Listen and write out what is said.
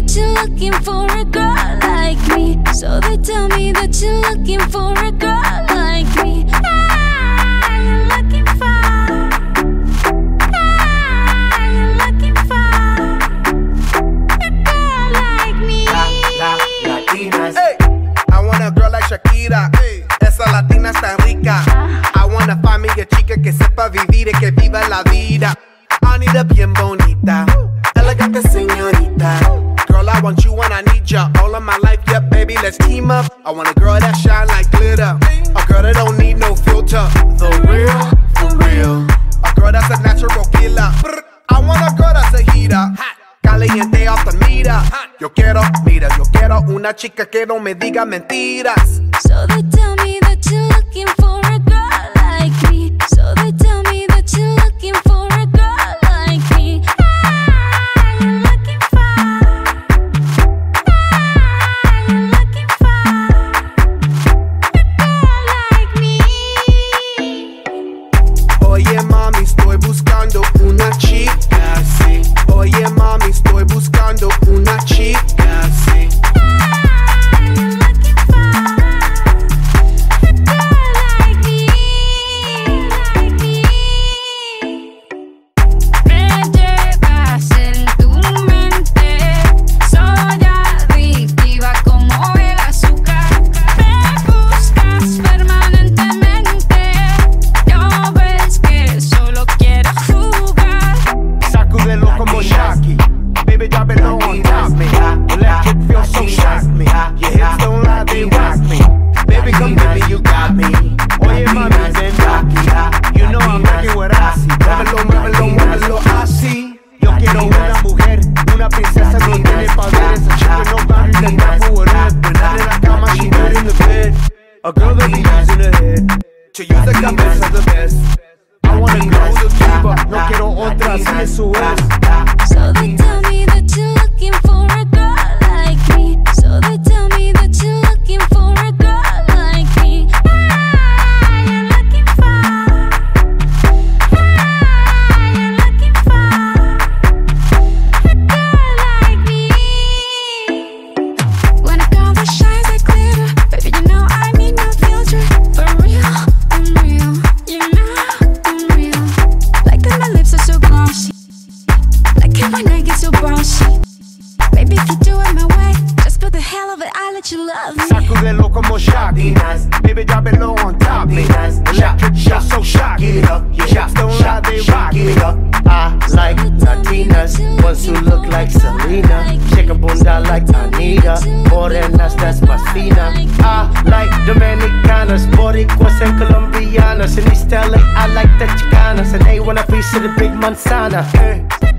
that you're looking for a girl like me. So they tell me that you're looking for a girl like me. You're looking for a girl like me. Latinas. Hey, I want a girl like Shakira. Hey, esa latina está rica. I wanna find me a chica que sepa vivir y que viva la vida. I need a bien bonita, elegante señorita. Girl, I want you when I need ya. All of my life, yeah, baby, let's team up. I want a girl that shine like glitter, a girl that don't need no filter. The real, for real. A girl that's a natural killer. I want a girl that's a heater, caliente off the meter. Yo quiero una chica que no me diga mentiras. So they tell me that you're looking for a girl like me. So they tell me that you're looking for a girl like me. You're looking for a girl like me. Oye mami, estoy buscando una chica, sí. Oye mami, estoy buscando una chica, sí. Baby, drop it low on top me. Electric feel so shock me. Your hips don't lie, they rock me. Baby, come with me, you got me. Oye, mami, ven aquí. You know I'm working what I see. Muévelo, muévelo, muévelo, así. Yo quiero una mujer, una princesa, no tiene poderes. A chick with no boundaries and not for what is. When I'm in la cama, she good in the bed. A girl that be using her head to use the cabeza the best. I want a girl who's a diva, no quiero otra, si eso es. So they tell me that you're looking for a girl like me. So they tell me that you're looking for a girl like me. You're looking for a girl like me. When a girl that shines like glitter, baby, you know I need no filter. For real, I'm real. You know I'm real. Like that my lips are so glossy. Like it when I get so bouncy. Baby, if you do it my way, just for the hell of it, I'll let you love me. Sacudelo como Shakira. Baby, drop it low on top me. Electric feel so shock. Get it up, your hips don't lie, they rock me. I like Latinas, ones who look like Selena, shake a bunda like Anita, morenas that's más fina. I like Dominicanas, Boricuas and Colombianas. In East LA, I like the Chicanas, and they want a piece of the big manzana.